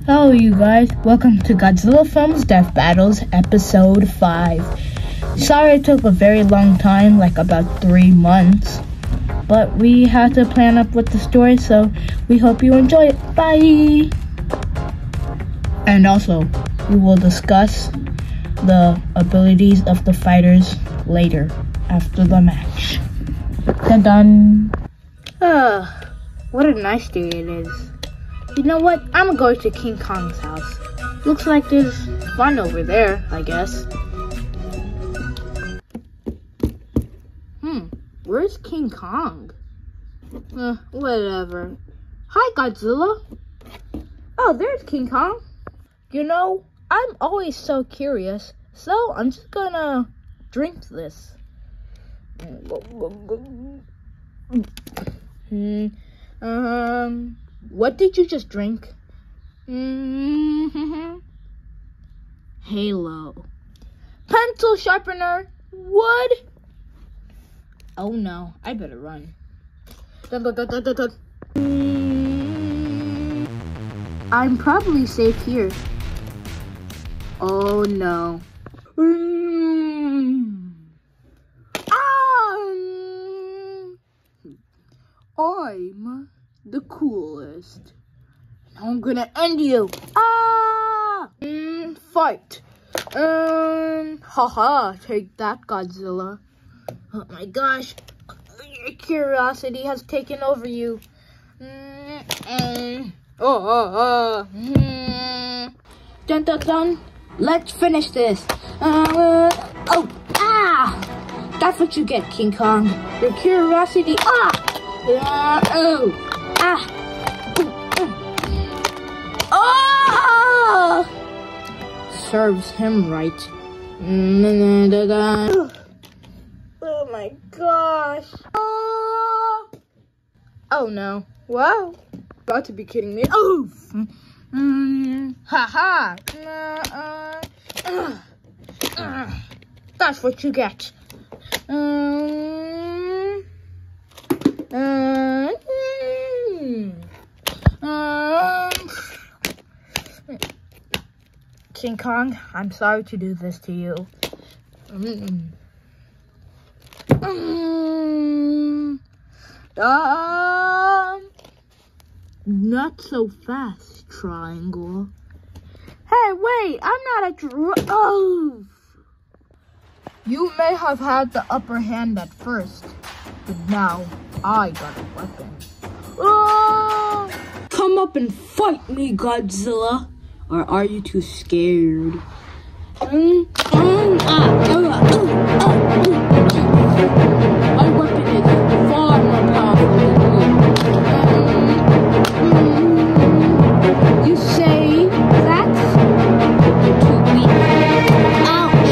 Hello you guys, welcome to Godzilla Films Death Battles Episode 5. Sorry it took a very long time, like about 3 months. But we had to plan up with the story, so we hope you enjoy it. Bye! And also, we will discuss the abilities of the fighters later, after the match. Dun dun! What a nice day it is. You know what? I'm going to King Kong's house. Looks like there's fun over there, I guess. Where's King Kong? Whatever. Hi, Godzilla. Oh, there's King Kong. You know, I'm always so curious, so I'm just gonna drink this. What did you just drink? Halo. Pencil sharpener. Wood. Oh no, I better run. Dun, dun, dun, dun, dun, dun. I'm probably safe here. Oh no. I'm the coolest. Now I'm gonna end you. Fight. Haha, take that, Godzilla. Oh my gosh, your curiosity has taken over you. Dun dun dun. Let's finish this. That's what you get, King Kong. Your curiosity. Serves him right. Oh my gosh. Oh no. Wow. Got to be kidding me. Haha. That's what you get. King Kong, I'm sorry to do this to you. Not so fast, Triangle. Hey, wait, I'm not a You may have had the upper hand at first, but now I got a weapon. Come up and fight me, Godzilla. Or are you too scared? My weapon is far more powerful than you. You say that? You're too weak. Ouch!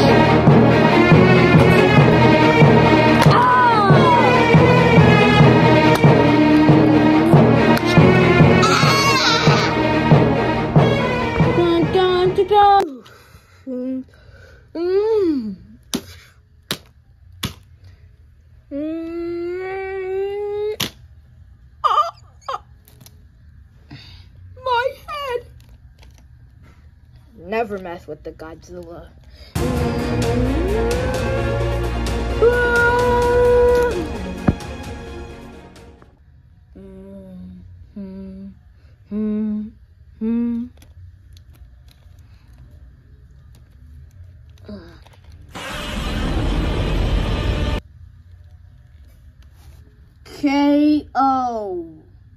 My head. Never mess with the Godzilla. KO.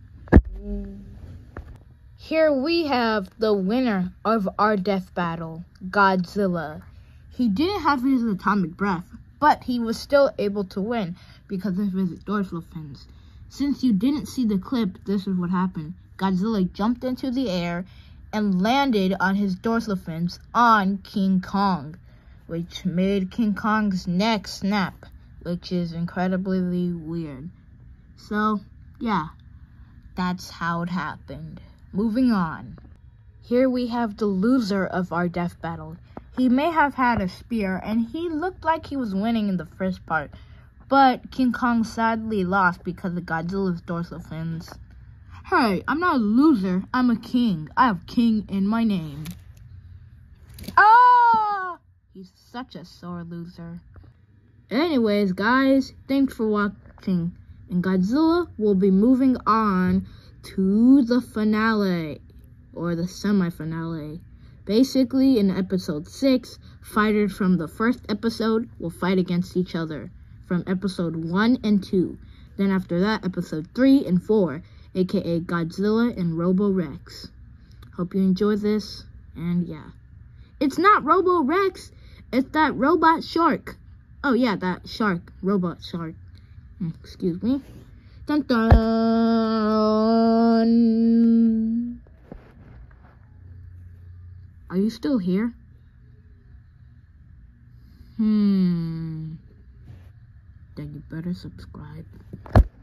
Here we have the winner of our death battle, Godzilla. He didn't have his atomic breath, but he was still able to win because of his dorsal fins. Since you didn't see the clip, this is what happened. Godzilla jumped into the air and landed on his dorsal fins on King Kong, which made King Kong's neck snap, which is incredibly weird. So, yeah, that's how it happened. Moving on. Here we have the loser of our death battle. He may have had a spear, and he looked like he was winning in the first part, but King Kong sadly lost because of Godzilla's dorsal fins. Hey, I'm not a loser. I'm a king. I have king in my name. Ah! He's such a sore loser. Anyways, guys, thanks for watching. And Godzilla will be moving on to the finale, or the semi-finale. Basically, in episode 6, fighters from the first episode will fight against each other from episode 1 and 2. Then after that, episode 3 and 4, aka Godzilla and Robo-Rex. Hope you enjoy this, and yeah. It's not Robo-Rex, it's that robot shark. Oh yeah, that shark, robot shark. Excuse me. Dun dun! Are you still here? Then you better subscribe.